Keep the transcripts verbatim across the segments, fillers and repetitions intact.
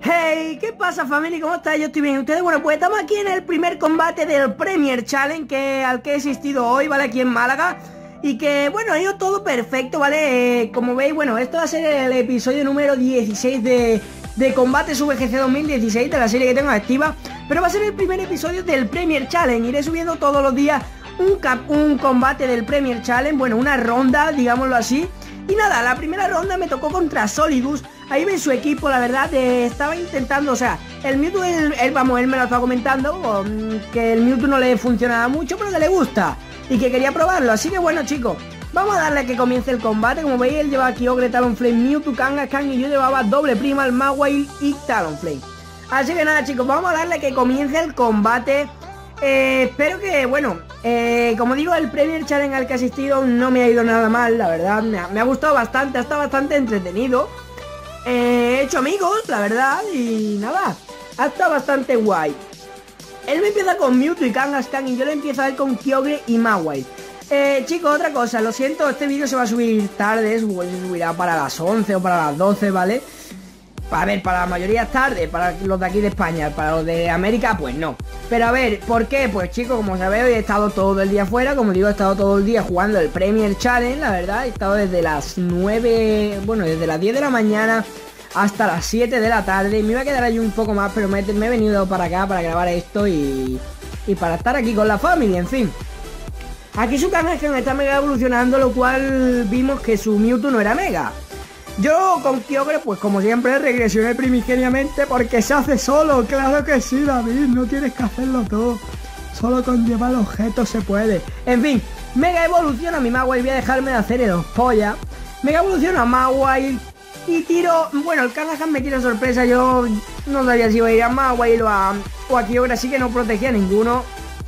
Hey, ¿qué pasa, familia? ¿Cómo estáis? Yo estoy bien. ¿Ustedes? Bueno, pues estamos aquí en el primer combate del Premier Challenge que, al que he asistido hoy, ¿vale? Aquí en Málaga. Y que, bueno, ha ido todo perfecto, ¿vale? Eh, como veis, bueno, esto va a ser el episodio número dieciséis de, de Combates V G C dos mil dieciséis, de la serie que tengo activa. Pero va a ser el primer episodio del Premier Challenge. Iré subiendo todos los días un, cap, un combate del Premier Challenge, bueno, una ronda, digámoslo así. Y nada, la primera ronda me tocó contra Solidus. Ahí ven su equipo, la verdad, eh, estaba intentando, o sea, el Mewtwo, él, él, vamos, él me lo estaba comentando, um, que el Mewtwo no le funcionaba mucho, pero que le gusta, y que quería probarlo. Así que bueno, chicos, vamos a darle a que comience el combate. Como veis, él lleva Kyogre, Talonflame, Mewtwo, Kangaskhan, y yo llevaba doble Primal, Mawile y Talonflame. Así que nada, chicos, vamos a darle a que comience el combate. Eh, espero que, bueno, eh, como digo, el Premier Challenge al que he asistido no me ha ido nada mal, la verdad, me ha, me ha gustado bastante, ha estado bastante entretenido. Eh, he hecho amigos, la verdad, y nada, ha estado bastante guay. Él me empieza con Mewtwo y Kangaskhan y yo le empiezo a ver con Kyogre y Mawile. Eh, chicos, otra cosa, lo siento, este vídeo se va a subir tarde, se subirá para las once o para las doce, ¿vale? A ver, para la mayoría es tarde, para los de aquí de España, para los de América, pues no. Pero a ver, ¿por qué? Pues chicos, como sabéis, he estado todo el día fuera, como digo, he estado todo el día jugando el Premier Challenge, la verdad, he estado desde las nueve, bueno, desde las diez de la mañana hasta las siete de la tarde. Me iba a quedar allí un poco más, pero me, me he venido para acá para grabar esto y, y para estar aquí con la familia, en fin. Aquí su Kangaskhan está mega evolucionando, lo cual vimos que su Mewtwo no era mega. Yo con Kyogre, pues como siempre, regresioné primigeniamente porque se hace solo. Claro que sí, David, no tienes que hacerlo todo. Solo con llevar objetos se puede. En fin, mega evoluciona a mi Mawile. Voy a dejarme de hacer el polla. Mega evoluciona a Mawile y tiro... Bueno, el Kangaskhan me tira sorpresa. Yo no sabía si iba a ir a Mawile o a, o a Kyogre, así que no protegía a ninguno.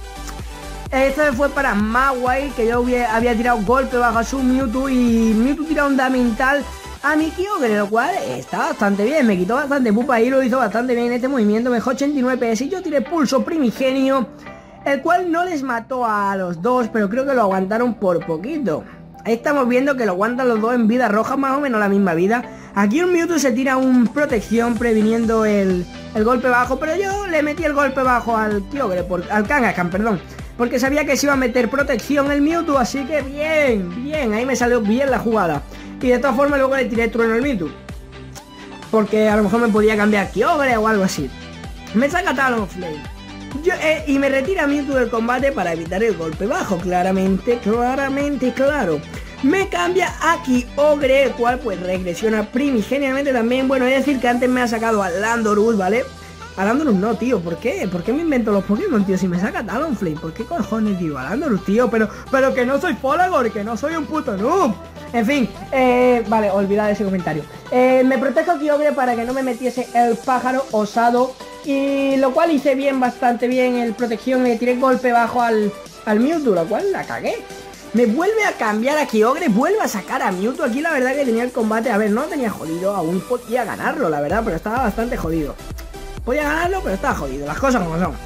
Esta vez fue para Mawile, que yo había, había tirado golpe bajo a su Mewtwo y Mewtwo tira onda mental a mi Kyogre, lo cual está bastante bien, me quitó bastante pupa y lo hizo bastante bien en este movimiento, me dejó ochenta y nueve P S y yo tiré pulso primigenio, el cual no les mató a los dos, pero creo que lo aguantaron por poquito. Ahí estamos viendo que lo aguantan los dos en vida roja, más o menos la misma vida. Aquí un Mewtwo se tira un protección previniendo el, el golpe bajo, pero yo le metí el golpe bajo al Kyogre, por, al Kangaskhan, perdón, porque sabía que se iba a meter protección el Mewtwo, así que bien, bien, ahí me salió bien la jugada. Y de todas formas luego le tiré trueno al Mewtwo, porque a lo mejor me podía cambiar Kyogre o algo así. Me saca Talonflame yo, eh, y me retira Mewtwo del combate para evitar el golpe bajo. Claramente, claramente, claro. Me cambia a Kyogre, el cual pues regresiona primigeniamente también. Bueno, es decir que antes me ha sacado a Landorus, ¿vale? A Landorus no, tío, ¿por qué? ¿Por qué me invento los Pokémon, tío? Si me saca Talonflame, ¿por qué cojones digo a Landorus, tío? Pero, pero que no soy Polagor, que no soy un puto noob. En fin, eh, vale, olvidad ese comentario. Eh, me protejo a Kyogre para que no me metiese el pájaro osado. Y lo cual hice bien, bastante bien el protección. Le tiré golpe bajo al, al Mewtwo, lo cual la cagué. Me vuelve a cambiar a Kyogre, vuelve a sacar a Mewtwo. Aquí la verdad que tenía el combate, a ver, no lo tenía jodido, aún podía ganarlo, la verdad, pero estaba bastante jodido. Podía ganarlo, pero estaba jodido, las cosas como son.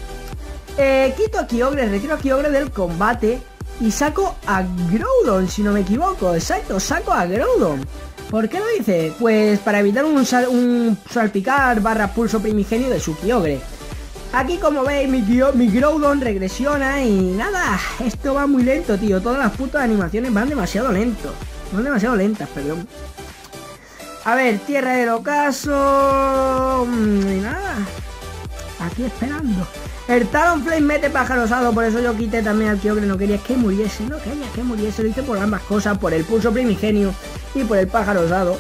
Eh, quito a Kyogre, retiro a Kyogre del combate y saco a Groudon, si no me equivoco. Exacto, saco a Groudon. ¿Por qué lo hice? Pues para evitar un, sal, un salpicar barra pulso primigenio de su Kyogre. Aquí, como veis, mi, mi Groudon regresiona y nada, esto va muy lento, tío. Todas las putas animaciones van demasiado lento. Van demasiado lentas, perdón. A ver, tierra del ocaso. Y nada, aquí esperando. El Talonflame mete pájaro osado, por eso yo quité también al Kyogre. No quería que muriese, no quería que muriese. Lo hice por ambas cosas, por el pulso primigenio y por el pájaro osado.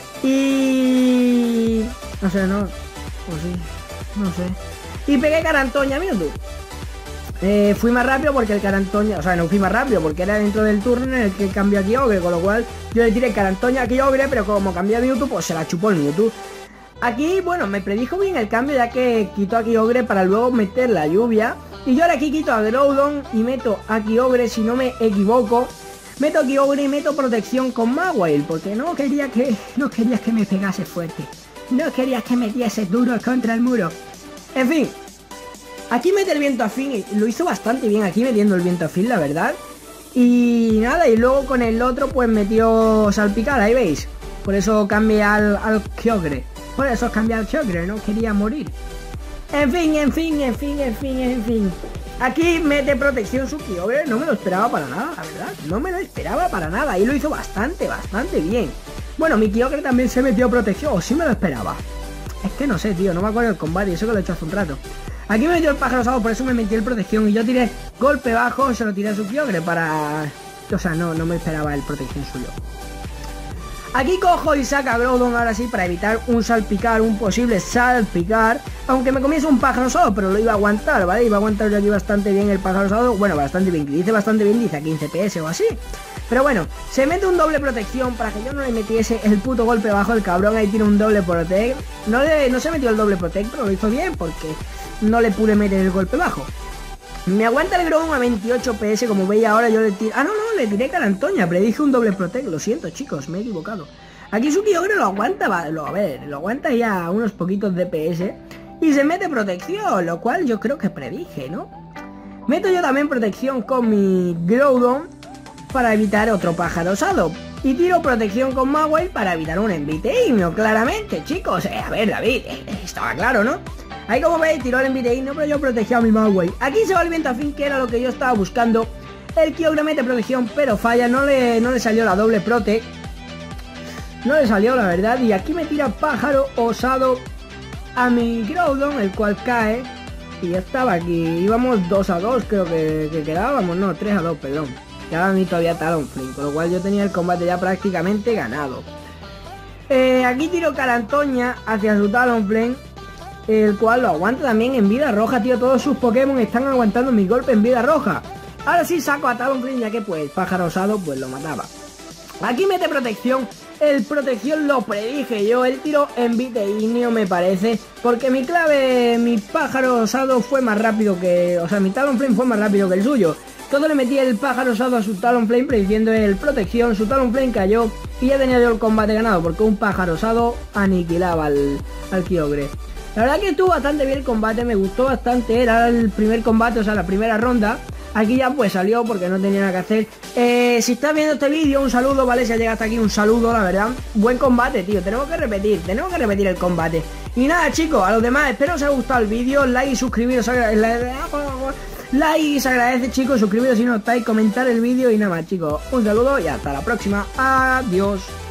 Y... no sé, no... o sí, no sé. Y pegué Carantoña, Mewtwo. Eh, fui más rápido porque el Carantoña... o sea, no fui más rápido porque era dentro del turno en el que cambió a Kyogre, con lo cual yo le tiré Carantoña a Kyogre, pero como cambió a Mewtwo, pues se la chupó el Mewtwo. Aquí, bueno, me predijo bien el cambio, ya que quitó a Kyogre para luego meter la lluvia. Y yo ahora aquí quito a Groudon y meto a Kyogre, si no me equivoco. Meto a Kyogre y meto protección con Mawile, porque no quería que... no querías que me pegase fuerte. No querías que metiese duro contra el muro. En fin. Aquí mete el viento afín, y lo hizo bastante bien aquí metiendo el viento afín, la verdad. Y nada, y luego con el otro pues metió salpicar, ahí veis. Por eso cambié al, al Kyogre. Por eso cambié al Kyogre, no quería morir. En fin, en fin, en fin, en fin, en fin. Aquí mete protección su Kyogre, no me lo esperaba para nada, la verdad. No me lo esperaba para nada y lo hizo bastante, bastante bien. Bueno, mi Kyogre también se metió protección, o sí me lo esperaba. Es que no sé, tío, no me acuerdo del combate, eso que lo he hecho hace un rato. Aquí me metió el pájaro osado, por eso me metí el protección y yo tiré golpe bajo, se lo tiré a su Kyogre para... O sea, no, no me esperaba el protección suyo. Aquí cojo y saca a Groudon ahora sí para evitar un salpicar, un posible salpicar. Aunque me comiese un pájaro osado, pero lo iba a aguantar, ¿vale? Iba a aguantar yo aquí bastante bien el pájaro osado. Bueno, bastante bien, dice bastante bien, dice a quince P S o así. Pero bueno, se mete un doble protección para que yo no le metiese el puto golpe bajo. El cabrón ahí tiene un doble protect. No, le, no se metió el doble protect, pero lo hizo bien porque no le pude meter el golpe bajo. Me aguanta el Groudon a veintiocho P S, como veis ahora yo le tiro... Ah, no, no, le tiré Carantoña, pero dije un doble protect, lo siento chicos, me he equivocado. Aquí su Kyogre lo aguanta, va, lo, a ver, lo aguanta ya a unos poquitos de P S y se mete protección, lo cual yo creo que predije, ¿no? Meto yo también protección con mi Groudon para evitar otro pájaro osado. Y tiro protección con Mawile para evitar un Enviteino, claramente, chicos. Eh, a ver, David, eh, estaba claro, ¿no? Ahí como veis, tiró el Enviteino, pero yo protegí a mi Mawile. Aquí se va el viento a fin, que era lo que yo estaba buscando. El Kyogre mete protección, pero falla, no le, no le salió la doble prote. No le salió, la verdad. Y aquí me tira pájaro osado a mi Groudon, el cual cae. Y ya estaba aquí. Íbamos dos a dos, creo que, que quedábamos. No, tres a dos, perdón. Quedaba a mí todavía Talonflame, con lo cual yo tenía el combate ya prácticamente ganado. Eh, aquí tiro Carantoña hacia su Talonflame, el cual lo aguanta también en vida roja, tío. Todos sus Pokémon están aguantando mi golpe en vida roja. Ahora sí saco a Talonflame, ya que pues pájaro osado pues lo mataba. Aquí mete protección. El protección lo predije yo. El tiro Enviteino me parece, porque mi clave, mi pájaro osado fue más rápido que... O sea, mi Talonflame fue más rápido que el suyo. Todo le metí el pájaro osado a su Talonflame prediciendo el protección. Su Talonflame cayó y ya tenía yo el combate ganado, porque un pájaro osado aniquilaba al, al Kyogre. La verdad que estuvo bastante bien el combate, me gustó bastante. Era el primer combate, o sea, la primera ronda. Aquí ya pues salió porque no tenía nada que hacer. eh, Si estás viendo este vídeo, un saludo, ¿vale? Si has llegado hasta aquí, un saludo, la verdad. Buen combate, tío, tenemos que repetir Tenemos que repetir el combate. Y nada, chicos, a los demás, espero os haya gustado el vídeo. Like y suscribiros. Like y se agradece, chicos. Suscribiros si no estáis, comentar el vídeo. Y nada más, chicos, un saludo y hasta la próxima. Adiós.